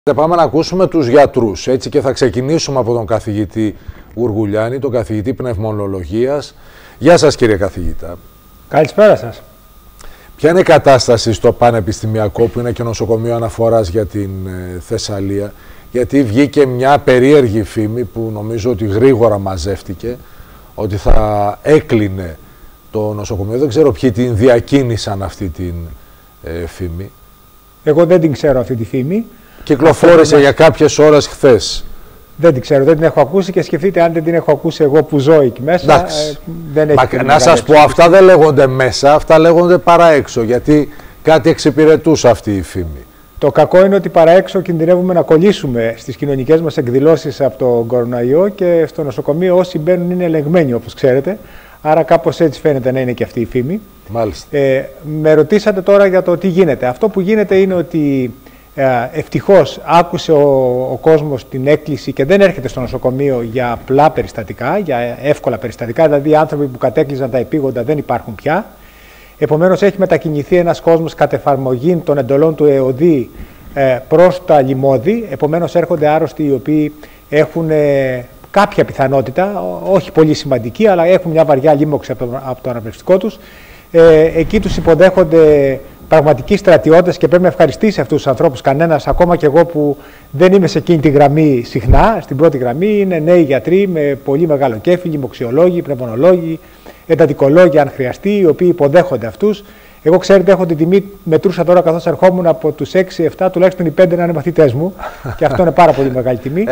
Πάμε να ακούσουμε τους γιατρούς, έτσι, και θα ξεκινήσουμε από τον καθηγητή Γουργουλιάνη, τον καθηγητή πνευμονολογίας. Γεια σας, κύριε καθηγητά. Καλησπέρα σας. Ποια είναι η κατάσταση στο Πανεπιστημιακό, που είναι και νοσοκομείο αναφοράς για την Θεσσαλία? Γιατί βγήκε μια περίεργη φήμη που νομίζω ότι γρήγορα μαζεύτηκε, ότι θα έκλεινε το νοσοκομείο. Δεν ξέρω ποιοι την διακίνησαν αυτή την φήμη. Εγώ δεν την ξέρω αυτή τη φήμη. Κυκλοφόρησε για κάποιες ώρες χθες. Δεν την ξέρω, δεν την έχω ακούσει και σκεφτείτε αν δεν την έχω ακούσει εγώ που ζω εκεί μέσα. Δεν έχει να σας πω, αυτά δεν λέγονται μέσα, αυτά λέγονται παρά έξω, γιατί κάτι εξυπηρετούσε αυτή η φήμη. Το κακό είναι ότι παρά έξω κινδυνεύουμε να κολλήσουμε στις κοινωνικές μας εκδηλώσεις από τον κοροναϊό και στο νοσοκομείο όσοι μπαίνουν είναι ελεγμένοι, όπως ξέρετε. Άρα κάπως έτσι φαίνεται να είναι και αυτή η φήμη. Μάλιστα. Με ρωτήσατε τώρα για το τι γίνεται. Αυτό που γίνεται είναι ότι ευτυχώς άκουσε ο κόσμος την έκκληση και δεν έρχεται στο νοσοκομείο για απλά περιστατικά, για εύκολα περιστατικά, δηλαδή οι άνθρωποι που κατέκλυζαν τα επίγοντα δεν υπάρχουν πια. Επομένως έχει μετακινηθεί ένας κόσμος κατ' εφαρμογή των εντολών του ΕΟΔΗ προς τα λιμώδη. Επομένως έρχονται άρρωστοι οι οποίοι έχουν κάποια πιθανότητα, όχι πολύ σημαντική, αλλά έχουν μια βαριά λίμωξη από το αναπνευστικό τους. Εκεί τους υποδέχονται πραγματικοί στρατιώτες και πρέπει να ευχαριστήσει αυτούς τους ανθρώπους. Κανένας, ακόμα και εγώ που δεν είμαι σε εκείνη τη γραμμή συχνά, στην πρώτη γραμμή, είναι νέοι γιατροί με πολύ μεγάλο κέφι, λοιμοξιολόγοι, πνευμονολόγοι, εντατικολόγοι, αν χρειαστεί, οι οποίοι υποδέχονται αυτούς. Εγώ, ξέρετε, έχω την τιμή, μετρούσα τώρα καθώς ερχόμουν από τους 6-7, τουλάχιστον οι 5 να είναι μαθητές μου, και αυτό είναι πάρα πολύ μεγάλη τιμή.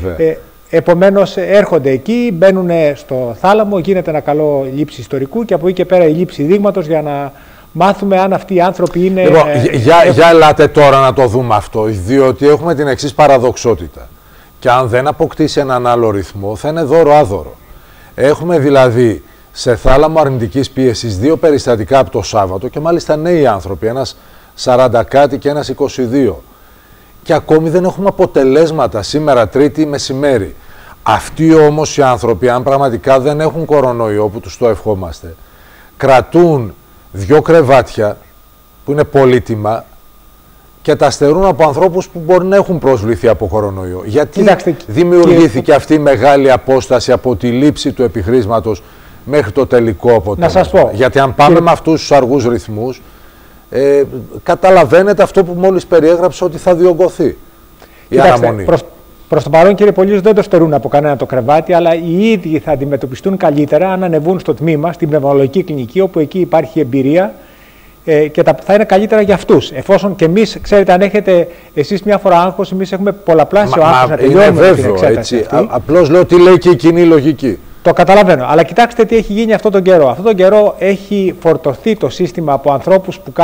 Επομένως, έρχονται εκεί, μπαίνουν στο θάλαμο, γίνεται ένα καλό λήψη ιστορικού και από εκεί και πέρα η λήψη δείγματος για να μάθουμε αν αυτοί οι άνθρωποι είναι... Λοιπόν, για ελάτε τώρα να το δούμε αυτό, διότι έχουμε την εξής παραδοξότητα. Και αν δεν αποκτήσει έναν άλλο ρυθμό, θα είναι δώρο-άδωρο. Έχουμε δηλαδή σε θάλαμο αρνητικής πίεσης 2 περιστατικά από το Σάββατο και μάλιστα νέοι άνθρωποι, ένας 40 κάτι και ένας 22. Και ακόμη δεν έχουμε αποτελέσματα σήμερα, Τρίτη μεσημέρι. Αυτοί όμως οι άνθρωποι, αν πραγματικά δεν έχουν κορονοϊό, που τους το ευχόμαστε, κρατούν 2 κρεβάτια που είναι πολύτιμα και τα στερούν από ανθρώπους που μπορεί να έχουν προσβληθεί από κορονοϊό. Γιατί δημιουργήθηκε αυτή η μεγάλη απόσταση από τη λήψη του επιχρήσματος μέχρι το τελικό αποτέλεσμα? Να σας πω. Γιατί αν πάμε με αυτούς τους αργούς ρυθμούς, καταλαβαίνετε αυτό που μόλις περιέγραψα, ότι θα διωγγωθεί η αναμονή. Προς το παρόν, κύριε Πολύς, δεν το στερούν από κανένα το κρεβάτι, αλλά οι ίδιοι θα αντιμετωπιστούν καλύτερα αν ανεβούν στο τμήμα, στην πνευμονολογική κλινική, όπου εκεί υπάρχει εμπειρία και θα είναι καλύτερα για αυτούς. Εφόσον και εμείς, ξέρετε, αν έχετε εσείς μια φορά άγχος, εμείς έχουμε πολλαπλάσιο άγχος να τελειώνουμε την εξέταση. Απλώς λέω τι λέει και η κοινή λογική. Το καταλαβαίνω. Αλλά κοιτάξτε τι έχει γίνει αυτόν τον καιρό. Αυτόν τον καιρό έχει φορτωθεί το σύστημα από ανθρώπους που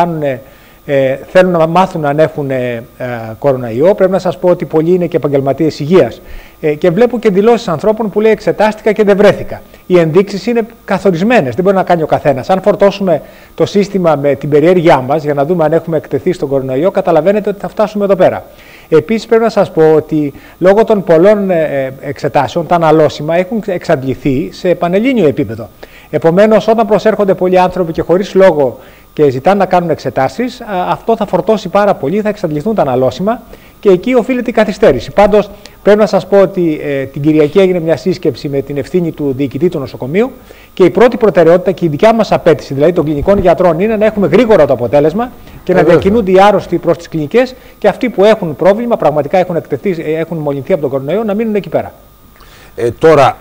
θέλουν να μάθουν αν έχουν κοροναϊό. Πρέπει να σας πω ότι πολλοί είναι και επαγγελματίες υγείας. Και βλέπω και δηλώσεις ανθρώπων που λέει εξετάστηκα και δεν βρέθηκα. Οι ενδείξεις είναι καθορισμένες, δεν μπορεί να κάνει ο καθένας. Αν φορτώσουμε το σύστημα με την περιέργειά μας για να δούμε αν έχουμε εκτεθεί στον κοροναϊό, καταλαβαίνετε ότι θα φτάσουμε εδώ πέρα. Επίσης, πρέπει να σας πω ότι λόγω των πολλών εξετάσεων, τα αναλώσιμα έχουν εξαντληθεί σε πανελλήνιο επίπεδο. Επομένως, όταν προσέρχονται πολλοί άνθρωποι και χωρίς λόγο και ζητάνε να κάνουν εξετάσεις, αυτό θα φορτώσει πάρα πολύ, θα εξαντληθούν τα αναλώσιμα και εκεί οφείλεται η καθυστέρηση. Πάντως, πρέπει να σας πω ότι την Κυριακή έγινε μια σύσκεψη με την ευθύνη του διοικητή του νοσοκομείου και η πρώτη προτεραιότητα και η δικιά μας απέτηση, δηλαδή των κλινικών γιατρών, είναι να έχουμε γρήγορα το αποτέλεσμα και να διακινούνται οι άρρωστοι προς τις κλινικές και αυτοί που έχουν πρόβλημα, πραγματικά έχουν μολυνθεί από τον κορονοϊό, να μείνουν εκεί πέρα. Τώρα,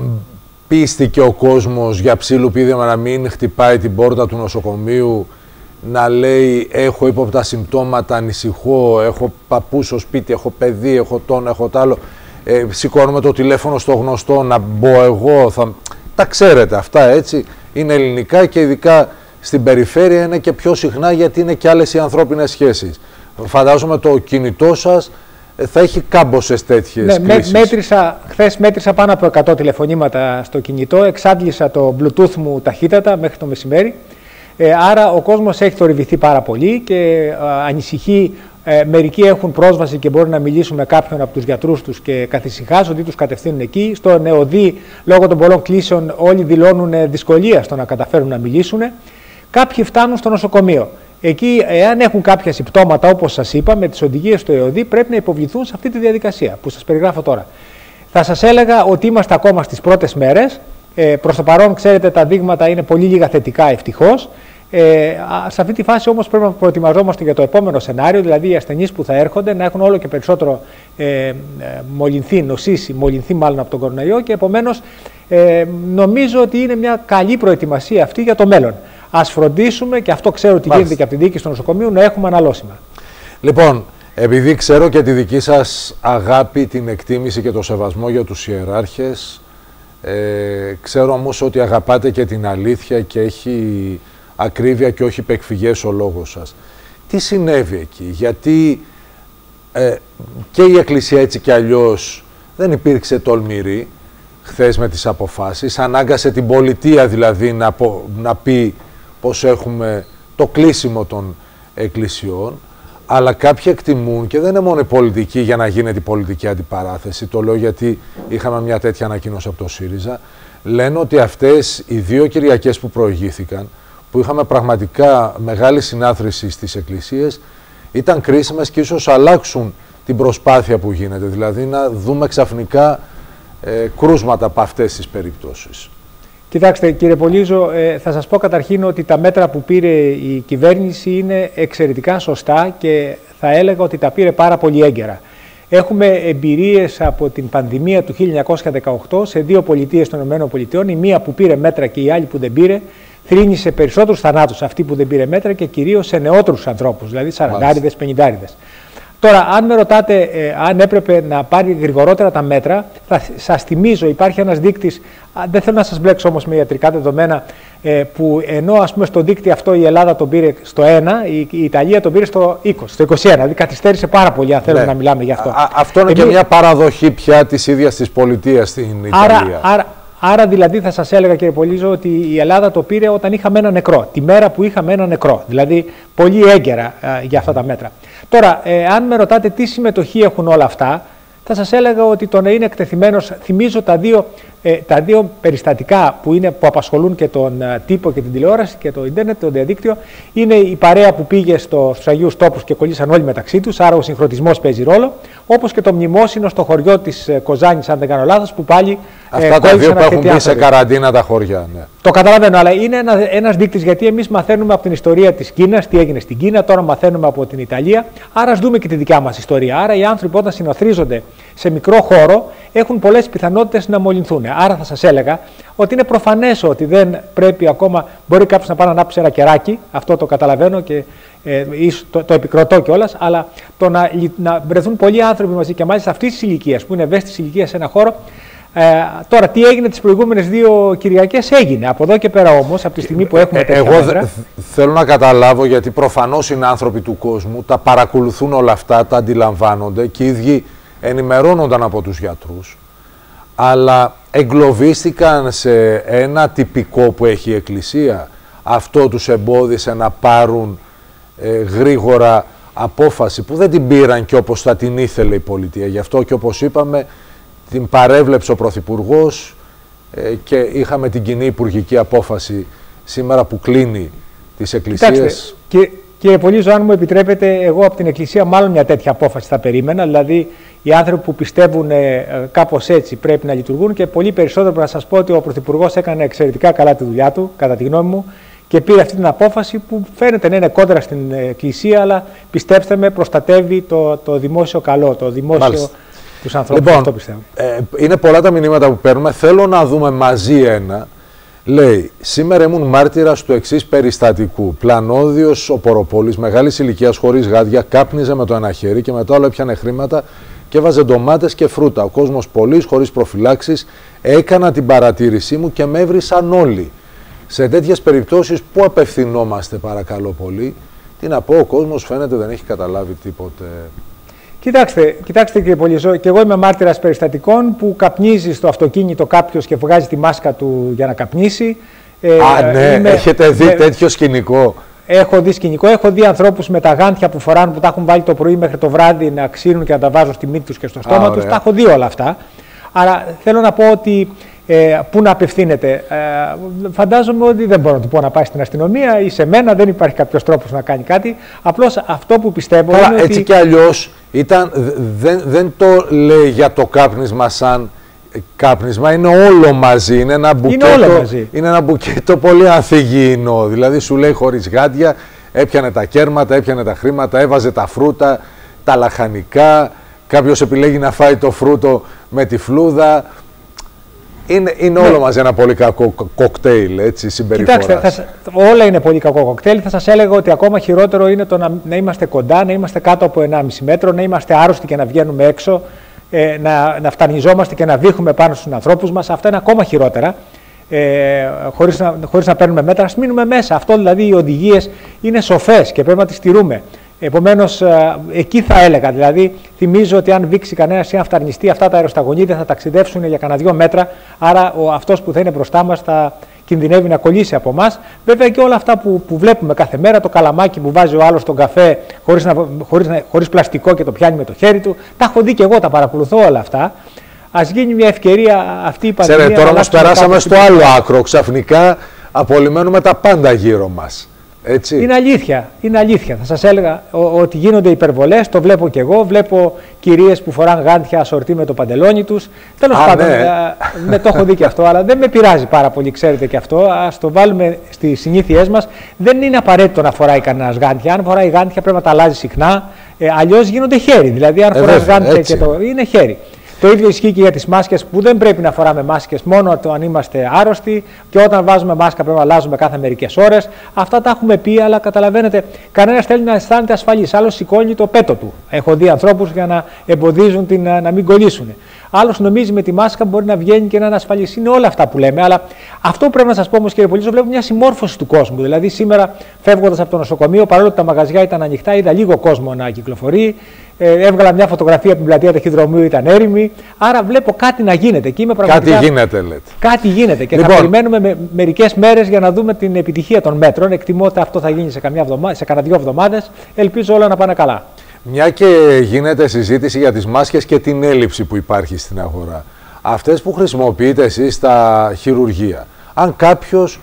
πίστηκε ο κόσμος για ψιλοπίδημα να μην χτυπάει την πόρτα του νοσοκομείου, να λέει έχω ύποπτα συμπτώματα, ανησυχώ, έχω παππού στο σπίτι, έχω παιδί, έχω τόνο, έχω τ' άλλο, σηκώνουμε το τηλέφωνο στο γνωστό να μπω εγώ, τα ξέρετε αυτά, έτσι, είναι ελληνικά και ειδικά στην περιφέρεια είναι και πιο συχνά γιατί είναι και άλλες οι ανθρώπινες σχέσεις. Φαντάζομαι το κινητό σας θα έχει κάμποσες τέτοιες κλήσεις. Χθες μέτρησα πάνω από 100 τηλεφωνήματα στο κινητό, εξάντλησα το Bluetooth μου ταχύτατα μέχρι το μεσημέρι. Άρα ο κόσμος έχει θορυβηθεί πάρα πολύ και ανησυχεί. Μερικοί έχουν πρόσβαση και μπορούν να μιλήσουν με κάποιον από τους γιατρούς τους και καθησυχάζονται, τους κατευθύνουν εκεί. Στο ΕΟΔΗ, λόγω των πολλών κλήσεων, όλοι δηλώνουν δυσκολία στο να καταφέρουν να μιλήσουν. Κάποιοι φτάνουν στο νοσοκομείο. Εκεί, εάν έχουν κάποια συμπτώματα, όπως σας είπα, με τις οδηγίες του ΕΟΔΗ, πρέπει να υποβληθούν σε αυτή τη διαδικασία που σας περιγράφω τώρα. Θα σας έλεγα ότι είμαστε ακόμα στις πρώτες μέρες. Προς το παρόν, ξέρετε, τα δείγματα είναι πολύ λίγα θετικά, ευτυχώς. Σε αυτή τη φάση όμως πρέπει να προετοιμαζόμαστε για το επόμενο σενάριο, δηλαδή οι ασθενείς που θα έρχονται να έχουν όλο και περισσότερο μολυνθεί μάλλον από τον κορονοϊό, και επομένως νομίζω ότι είναι μια καλή προετοιμασία αυτή για το μέλλον. Ας φροντίσουμε, και αυτό ξέρω ότι γίνεται και από τη διοίκηση του νοσοκομείου, να έχουμε αναλώσιμα. Λοιπόν, επειδή ξέρω και τη δική σας αγάπη, την εκτίμηση και το σεβασμό για τους ιεράρχες, ξέρω όμως ότι αγαπάτε και την αλήθεια και έχει ακρίβεια και όχι υπεκφυγές ο λόγος σας. Τι συνέβη εκεί, γιατί και η Εκκλησία έτσι κι αλλιώς δεν υπήρξε τολμηρή χθες με τις αποφάσεις, ανάγκασε την πολιτεία δηλαδή να πει πως έχουμε το κλείσιμο των εκκλησιών, αλλά κάποιοι εκτιμούν, και δεν είναι μόνο η πολιτική για να γίνεται η πολιτική αντιπαράθεση, το λέω γιατί είχαμε μια τέτοια ανακοίνωση από το ΣΥΡΙΖΑ, λένε ότι αυτές οι 2 Κυριακές που προηγήθηκαν, που είχαμε πραγματικά μεγάλη συνάθρηση στις εκκλησίες, ήταν κρίσιμες και ίσως αλλάξουν την προσπάθεια που γίνεται, δηλαδή να δούμε ξαφνικά κρούσματα από αυτές τις περιπτώσεις. Κοιτάξτε, κύριε Πολύζο, θα σας πω καταρχήν ότι τα μέτρα που πήρε η κυβέρνηση είναι εξαιρετικά σωστά και θα έλεγα ότι τα πήρε πάρα πολύ έγκαιρα. Έχουμε εμπειρίες από την πανδημία του 1918 σε 2 πολιτείες των ΗΠΑ, η μία που πήρε μέτρα και η άλλη που δεν πήρε. Θρήνησε σε περισσότερους θανάτους αυτή που δεν πήρε μέτρα και κυρίως σε νεότερους ανθρώπους, δηλαδή 40-50. Τώρα, αν με ρωτάτε αν έπρεπε να πάρει γρηγορότερα τα μέτρα, θα σας θυμίζω, υπάρχει ένας δείκτης, δεν θέλω να σας μπλέξω όμως με ιατρικά δεδομένα, που ενώ ας πούμε στο δείκτη αυτό η Ελλάδα τον πήρε στο 1, η Ιταλία τον πήρε στο 20, στο 21, δηλαδή καθυστέρησε πάρα πολύ αν θέλουμε να μιλάμε γι' αυτό. Αυτό είναι και μια παραδοχή πια της ίδιας της πολιτείας στην Ιταλία. Άρα δηλαδή θα σας έλεγα, κύριε Πολύζο, ότι η Ελλάδα το πήρε όταν είχαμε ένα νεκρό, τη μέρα που είχαμε ένα νεκρό, δηλαδή πολύ έγκαιρα για αυτά τα μέτρα. Τώρα, αν με ρωτάτε τι συμμετοχή έχουν όλα αυτά, θα σας έλεγα ότι το να είναι εκτεθειμένος, θυμίζω τα δύο περιστατικά που απασχολούν και τον τύπο και την τηλεόραση και το ίντερνετ, το διαδίκτυο, είναι η παρέα που πήγε στους Αγίους Τόπους και κολλήσαν όλοι μεταξύ τους, άρα ο συγχρονισμός παίζει ρόλο, όπως και το μνημόσυνο στο χωριό της Κοζάνης, αν δεν κάνω λάθος, που πάλι αυτά τα 2 που έχουν μπει σε καραντίνα τα χωριά. Ναι. Το καταλαβαίνω, αλλά είναι ένας δείκτης, γιατί εμείς μαθαίνουμε από την ιστορία της Κίνας, τι έγινε στην Κίνα, τώρα μαθαίνουμε από την Ιταλία, άρα ας δούμε και τη δικιά μας ιστορία. Άρα οι άνθρωποι όταν συναθρίζονται σε μικρό χώρο έχουν πολλές πιθανότητες να μολυνθούν. Άρα θα σας έλεγα ότι είναι προφανές ότι δεν πρέπει ακόμα, μπορεί κάποιος να πάει να ανάψει ένα κεράκι, αυτό το καταλαβαίνω και το επικροτώ κιόλας, αλλά το να βρεθούν πολλοί άνθρωποι μαζί και μάλιστα αυτής της ηλικίας, που είναι ευαίσθητης ηλικίας σε ένα χώρο. Τώρα, τι έγινε τις προηγούμενες 2 Κυριακές έγινε. Από εδώ και πέρα όμως, από τη στιγμή που έχουμε τέτοια μέτρα... θέλω να καταλάβω, γιατί προφανώς είναι άνθρωποι του κόσμου, τα παρακολουθούν όλα αυτά, τα αντιλαμβάνονται και οι ίδιοι ενημερώνονταν από τους γιατρούς, αλλά εγκλωβίστηκαν σε ένα τυπικό που έχει η Εκκλησία. Αυτό τους εμπόδισε να πάρουν γρήγορα απόφαση που δεν την πήραν και όπως θα την ήθελε η πολιτεία. Γι' αυτό και όπως είπαμε, την παρέβλεψε ο Πρωθυπουργός και είχαμε την κοινή υπουργική απόφαση σήμερα που κλείνει τις εκκλησίες. Κοιτάξτε, κύριε Πολύζο, αν μου επιτρέπετε, εγώ από την Εκκλησία μάλλον μια τέτοια απόφαση θα περίμενα. Δηλαδή, οι άνθρωποι που πιστεύουν κάπως έτσι πρέπει να λειτουργούν, και πολύ περισσότερο να σας πω ότι ο Πρωθυπουργός έκανε εξαιρετικά καλά τη δουλειά του, κατά τη γνώμη μου, και πήρε αυτή την απόφαση που φαίνεται να είναι κόντρα στην Εκκλησία, αλλά πιστέψτε με, προστατεύει το δημόσιο καλό, το δημόσιο. Τους ανθρώπους, λοιπόν, αυτό πιστεύω. Είναι πολλά τα μηνύματα που παίρνουμε. Θέλω να δούμε μαζί ένα. Λέει, σήμερα ήμουν μάρτυρας του εξής περιστατικού. Πλανόδιος ο Ποροπόλης, μεγάλης ηλικίας, χωρίς γάντια, κάπνιζε με το ένα χέρι και μετά όλο έπιανε χρήματα και έβαζε ντομάτες και φρούτα. Ο κόσμος πολύς, χωρίς προφυλάξεις, έκανα την παρατήρησή μου και με έβρισαν όλοι. Σε τέτοιες περιπτώσεις, πού απευθυνόμαστε, παρακαλώ πολύ? Τι να πω, ο κόσμος φαίνεται δεν έχει καταλάβει τίποτε. Κοιτάξτε κύριε Πολύζο, και εγώ είμαι μάρτυρας περιστατικών που καπνίζει στο αυτοκίνητο κάποιος και βγάζει τη μάσκα του για να καπνίσει. Ναι, έχετε δει τέτοιο σκηνικό? Έχω δει σκηνικό, έχω δει ανθρώπους με τα γάντια που φοράνε, που τα έχουν βάλει το πρωί μέχρι το βράδυ να ξύνουν και να τα βάζουν στη μύτη τους και στο στόμα τους. Τα έχω δει όλα αυτά. Άρα θέλω να πω ότι πού να απευθύνεται. Φαντάζομαι ότι δεν μπορώ να του πω να πάει στην αστυνομία ή σε μένα, δεν υπάρχει κάποιος τρόπος να κάνει κάτι. Απλώς αυτό που πιστεύω είναι έτσι ότι... κι αλλιώς δεν το λέει για το κάπνισμα σαν κάπνισμα, είναι όλο μαζί. Είναι ένα μπουκέτο πολύ ανθυγιεινό. Δηλαδή σου λέει χωρίς γάντια, έπιανε τα κέρματα, έπιανε τα χρήματα, έβαζε τα φρούτα, τα λαχανικά. Κάποιος επιλέγει να φάει το φρούτο με τη φλούδα. Είναι όλο μαζί ένα πολύ κακό κοκτέιλ, έτσι, συμπεριφοράς. Κοιτάξτε, όλα είναι πολύ κακό κοκτέιλ. Θα σας έλεγα ότι ακόμα χειρότερο είναι το να είμαστε κοντά, να είμαστε κάτω από 1,5 μέτρο, να είμαστε άρρωστοι και να βγαίνουμε έξω, να φτανιζόμαστε και να βήχουμε πάνω στους ανθρώπους μας. Αυτά είναι ακόμα χειρότερα, χωρίς να παίρνουμε μέτρα. Ας μείνουμε μέσα. Αυτό δηλαδή, οι οδηγίες είναι σοφές και πρέπει να τις τηρούμε. Επομένως, εκεί θα έλεγα, δηλαδή, θυμίζω ότι αν βήξει κανένας ή αν φταρνιστεί, αυτά τα αεροσταγονίδια θα ταξιδεύσουν για κανένα 2 μέτρα. Άρα, αυτός που θα είναι μπροστά μας θα κινδυνεύει να κολλήσει από εμάς. Βέβαια, και όλα αυτά που βλέπουμε κάθε μέρα, το καλαμάκι που βάζει ο άλλος στον καφέ χωρίς πλαστικό και το πιάνει με το χέρι του. Τα έχω δει και εγώ, τα παρακολουθώ όλα αυτά. Ας γίνει μια ευκαιρία αυτή η πανδημία. Ξέρετε, τώρα όμως περάσαμε στο άλλο άκρο. Ξαφνικά απολυμμένουμε τα πάντα γύρω μας. Έτσι. Είναι αλήθεια, είναι αλήθεια. Θα σας έλεγα ότι γίνονται υπερβολές, το βλέπω και εγώ. Βλέπω κυρίες που φοράνε γάντια ασορτή με το παντελόνι τους. Τέλος πάντων, ναι, το έχω δει και αυτό, αλλά δεν με πειράζει πάρα πολύ, ξέρετε και αυτό. Ας το βάλουμε στις συνήθειές μας. Δεν είναι απαραίτητο να φοράει κανένας γάντια. Αν φοράει γάντια πρέπει να τα αλλάζει συχνά. Αλλιώς γίνονται χέρι. Δηλαδή, αν φοράει γάντια και είναι χέρι. Το ίδιο ισχύει και για τις μάσκες, που δεν πρέπει να φοράμε μάσκες μόνο αν είμαστε άρρωστοι, και όταν βάζουμε μάσκα πρέπει να αλλάζουμε κάθε μερικές ώρες. Αυτά τα έχουμε πει, αλλά καταλαβαίνετε, κανένας θέλει να αισθάνεται ασφαλής. Άλλος σηκώνει το πέτο του. Έχω δει ανθρώπους για να εμποδίζουν να μην κολλήσουν. Άλλος νομίζει με τη μάσκα μπορεί να βγαίνει και να είναι ασφαλής. Είναι όλα αυτά που λέμε. Αλλά αυτό που πρέπει να σας πω όμως, κύριε Πολύζο, βλέπω μια συμμόρφωση του κόσμου. Δηλαδή, σήμερα φεύγοντας από το νοσοκομείο, παρόλο που τα μαγαζιά ήταν ανοιχτά, είδα λίγο κόσμο να κυκλοφορεί. Έβγαλα μια φωτογραφία από την πλατεία Ταχυδρομείου, ήταν έρημη. Άρα βλέπω κάτι να γίνεται. Και είμαι πραγματικά... Κάτι γίνεται, λέτε. Κάτι γίνεται. Και θα περιμένουμε μερικές μέρες για να δούμε την επιτυχία των μέτρων. Εκτιμώ ότι αυτό θα γίνει σε κανένα 2 εβδομάδες. Ελπίζω όλα να πάνε καλά. Μια και γίνεται συζήτηση για τις μάσκες και την έλλειψη που υπάρχει στην αγορά. Αυτές που χρησιμοποιείτε εσείς στα χειρουργεία, αν κάποιος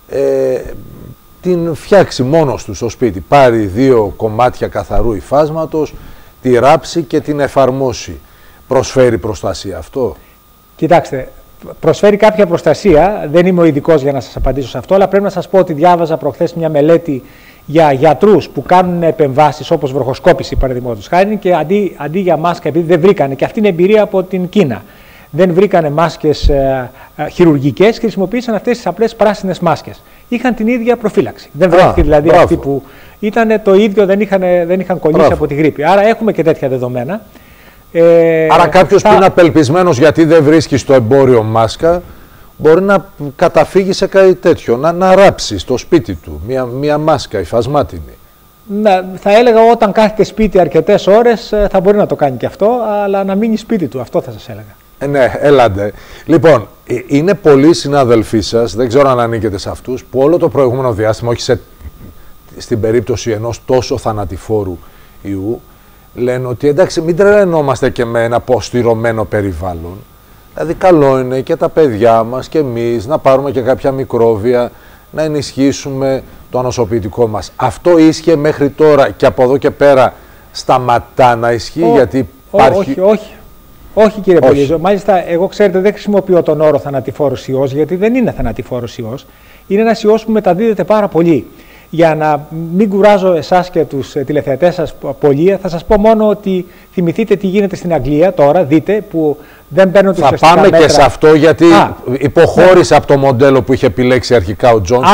την φτιάξει μόνος του στο σπίτι, πάρει 2 κομμάτια καθαρού υφάσματος, τη ράψει και την εφαρμόσει, προσφέρει προστασία αυτό? Κοιτάξτε, προσφέρει κάποια προστασία. Δεν είμαι ο ειδικός για να σας απαντήσω σε αυτό, αλλά πρέπει να σας πω ότι διάβαζα προχθές μια μελέτη για γιατρούς που κάνουν επεμβάσεις όπως βροχοσκόπηση, παραδείγματος χάρη, και αντί για μάσκα, επειδή δεν βρήκανε, και αυτή είναι εμπειρία από την Κίνα, δεν βρήκανε μάσκες χειρουργικές, χρησιμοποίησαν αυτές τις απλές πράσινες μάσκες. Είχαν την ίδια προφύλαξη. Δεν βρέθηκε δηλαδή αυτή που ήταν το ίδιο, δεν είχαν κολλήσει από τη γρίπη. Άρα έχουμε και τέτοια δεδομένα. Άρα κάποιος που είναι απελπισμένος γιατί δεν βρίσκει στο εμπόριο μάσκα, μπορεί να καταφύγει σε κάτι τέτοιο, να ράψει στο σπίτι του μια μάσκα υφασμάτινη. Θα έλεγα όταν κάθεται σπίτι αρκετές ώρες θα μπορεί να το κάνει και αυτό, αλλά να μείνει σπίτι του. Αυτό θα σας έλεγα. Ναι, έλατε. Λοιπόν, είναι πολλοί συναδελφοί σας, δεν ξέρω αν ανήκετε σε αυτούς, που όλο το προηγούμενο διάστημα, όχι στην περίπτωση ενός τόσο θανατηφόρου ιού, λένε ότι εντάξει, μην τρελαινόμαστε και με ένα αποστηρωμένο περιβάλλον. Δηλαδή, καλό είναι και τα παιδιά μας και εμείς να πάρουμε και κάποια μικρόβια, να ενισχύσουμε το ανοσοποιητικό μας. Αυτό ίσχυε μέχρι τώρα και από εδώ και πέρα σταματά να ισχύει, γιατί υπάρχει... Όχι κύριε Πολύζο. Μάλιστα, εγώ ξέρετε δεν χρησιμοποιώ τον όρο θανατηφόρος ιός, γιατί δεν είναι θανατηφόρος ιός. Είναι ένας ιός που μεταδίδεται πάρα πολύ. Για να μην κουράζω εσάς και τους τηλεθεατές σας πολύ, θα σας πω μόνο ότι θυμηθείτε τι γίνεται στην Αγγλία τώρα, δείτε, που δεν παίρνουν τις ουσιαστικά μέτρα. Θα πάμε και σε αυτό, γιατί υποχώρησε από το μοντέλο που είχε επιλέξει αρχικά ο Τζόνσον.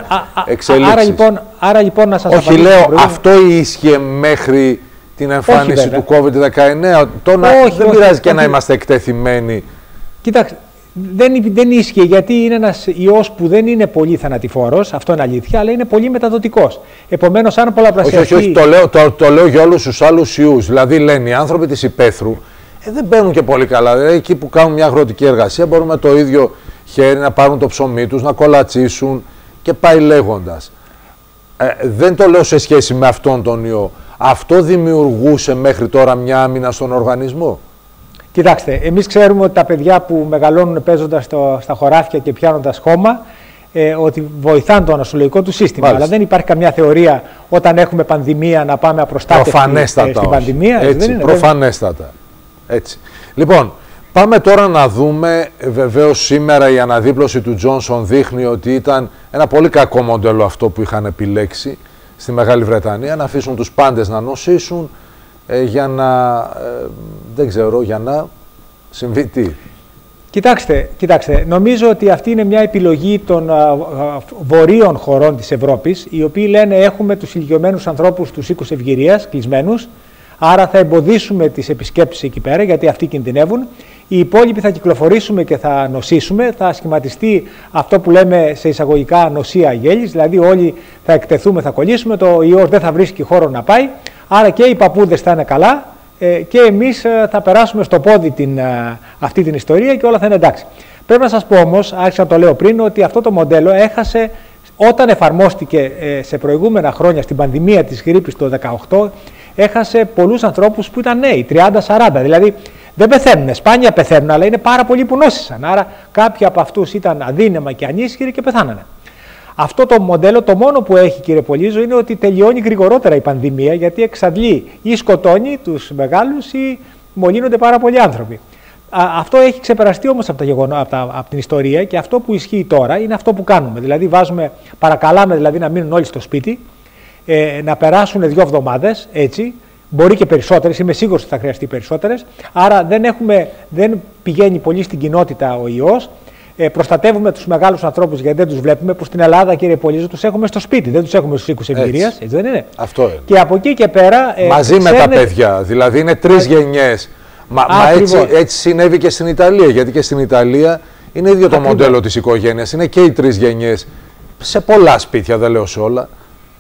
Άρα λοιπόν να σας απαντήσω. Όχι, λέω, αυτό ίσχυε μέχρι την εμφάνιση του COVID-19. Δεν πειράζει και να είμαστε εκτεθειμένοι. Κοιτάξτε, δεν ίσχυε, γιατί είναι ένας ιός που δεν είναι πολύ θανατηφόρος, αυτό είναι αλήθεια, αλλά είναι πολύ μεταδοτικός. Επομένως, αν πολλαπλασιαστεί... Όχι, το λέω για όλους τους άλλους ιούς. Δηλαδή, λένε οι άνθρωποι της υπαίθρου, δεν παίρνουν και πολύ καλά. Δηλαδή, εκεί που κάνουν μια αγροτική εργασία, μπορούν με το ίδιο χέρι να πάρουν το ψωμί τους, να κολατσίσουν και πάει λέγοντας. Δεν το λέω σε σχέση με αυτόν τον ιό. Αυτό δημιουργούσε μέχρι τώρα μια άμυνα στον οργανισμό? Κοιτάξτε, εμείς ξέρουμε ότι τα παιδιά που μεγαλώνουν παίζοντας στα χωράφια και πιάνοντας χώμα, ότι βοηθάνε το νοσολογικό του σύστημα. Μάλιστα. Αλλά δεν υπάρχει καμιά θεωρία όταν έχουμε πανδημία να πάμε απροστάτευτοι στην πανδημία. Έτσι, δεν είναι, προφανέστατα. Έτσι. Λοιπόν, πάμε τώρα να δούμε, βεβαίως σήμερα η αναδίπλωση του Τζόνσον δείχνει ότι ήταν ένα πολύ κακό μοντέλο αυτό που είχαν επιλέξει στη Μεγάλη Βρετανία, να αφήσουν τους πάντες να νοσήσουν για να, δεν ξέρω, για να συμβεί τι. Κοιτάξτε, νομίζω ότι αυτή είναι μια επιλογή των βορείων χωρών της Ευρώπης, οι οποίοι λένε έχουμε τους ηλικιωμένους ανθρώπους τους οίκους ευγυρίας κλεισμένους, άρα θα εμποδίσουμε τις επισκέψεις εκεί πέρα, γιατί αυτοί κινδυνεύουν. Οι υπόλοιποι θα κυκλοφορήσουμε και θα νοσήσουμε, θα σχηματιστεί αυτό που λέμε σε εισαγωγικά νοσία γέλης, δηλαδή όλοι θα εκτεθούμε, θα κολλήσουμε, το ιός δεν θα βρίσκει χώρο να πάει, άρα και οι παππούδες θα είναι καλά και εμείς θα περάσουμε στο πόδι αυτή την ιστορία και όλα θα είναι εντάξει. Πρέπει να σας πω όμως, άρχισα να το λέω πριν, ότι αυτό το μοντέλο έχασε, όταν εφαρμόστηκε σε προηγούμενα χρόνια στην πανδημία της γρίπης το 2018, έχασε πολλούς ανθρώπους που ήταν νέοι, 30-40, δηλαδή δεν πεθαίνουν, σπάνια πεθαίνουν, αλλά είναι πάρα πολλοί που νόσησαν. Άρα κάποιοι από αυτούς ήταν αδύναμα και ανίσχυροι και πεθάνανε. Αυτό το μοντέλο το μόνο που έχει, κύριε Πολύζο, είναι ότι τελειώνει γρηγορότερα η πανδημία, γιατί εξαντλεί ή σκοτώνει τους μεγάλους ή μολύνονται πάρα πολλοί άνθρωποι. Αυτό έχει ξεπεραστεί όμως από την ιστορία και αυτό που ισχύει τώρα είναι αυτό που κάνουμε. Δηλαδή παρακαλάμε δηλαδή να μείνουν όλοι στο σπίτι, να περάσουν 2 εβδομάδες έτσι. Μπορεί και περισσότερες, είμαι σίγουρος ότι θα χρειαστεί περισσότερες. Άρα δεν πηγαίνει πολύ στην κοινότητα ο ιός. Προστατεύουμε τους μεγάλους ανθρώπους γιατί δεν τους βλέπουμε. Που στην Ελλάδα, κύριε Πολύζο, τους έχουμε στο σπίτι, δεν τους έχουμε στους οίκους εμπειρίας. Έτσι δεν είναι? Αυτό είναι. Και από εκεί και πέρα. Μαζί με τα παιδιά. Δηλαδή είναι 3 γενιές. Μα έτσι συνέβη και στην Ιταλία. Γιατί και στην Ιταλία είναι ίδιο το μοντέλο της οικογένειας. Είναι και οι 3 γενιές. Σε πολλά σπίτια, δεν λέω σε όλα.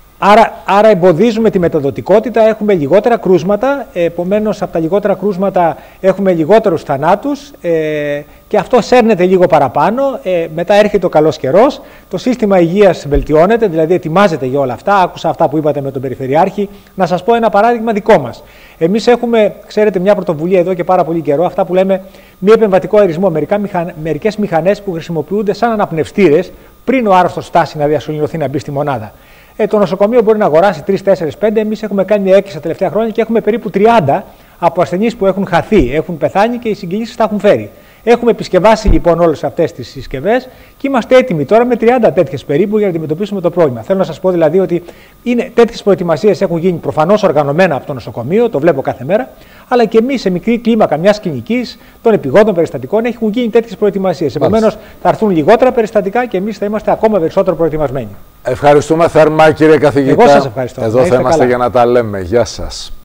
Άρα εμποδίζουμε τη μεταδοτικότητα, έχουμε λιγότερα κρούσματα, επομένως από τα λιγότερα κρούσματα έχουμε λιγότερους θανάτους και αυτό σέρνεται λίγο παραπάνω, μετά έρχεται ο καλός καιρός, το σύστημα υγείας βελτιώνεται, δηλαδή ετοιμάζεται για όλα αυτά, άκουσα αυτά που είπατε με τον Περιφερειάρχη. Να σας πω ένα παράδειγμα δικό μας. Εμείς έχουμε, ξέρετε, μια πρωτοβουλία εδώ και πάρα πολύ καιρό, αυτά που λέμε μη επεμβατικό αερισμό, μερικές μηχανές που χρησιμοποιούνται σαν αναπνευστήρες πριν ο άρρωστος φτάσει να διασωληνωθεί να μπει στη μονάδα. Το νοσοκομείο μπορεί να αγοράσει 3, 4, 5. Εμείς έχουμε κάνει μια έκκληση τα τελευταία χρόνια και έχουμε περίπου 30 από ασθενείς που έχουν χαθεί, έχουν πεθάνει και οι συγγενείς τα έχουν φέρει. Έχουμε επισκευάσει λοιπόν όλες αυτές τις συσκευές και είμαστε έτοιμοι τώρα με 30 τέτοιες περίπου για να αντιμετωπίσουμε το πρόβλημα. Θέλω να σας πω δηλαδή ότι τέτοιες προετοιμασίες έχουν γίνει προφανώς οργανωμένα από το νοσοκομείο, το βλέπω κάθε μέρα, αλλά και εμείς σε μικρή κλίμακα μιας κλινικής, των επιγόντων περιστατικών, έχουν γίνει τέτοιες προετοιμασίες. Επομένως θα έρθουν λιγότερα περιστατικά και εμείς θα είμαστε ακόμα περισσότερο προετοιμασμένοι. Ευχαριστούμε θερμά, κύριε καθηγητά. Εγώ σας ευχαριστώ. Εδώ θα είμαστε για να τα λέμε. Γεια σας.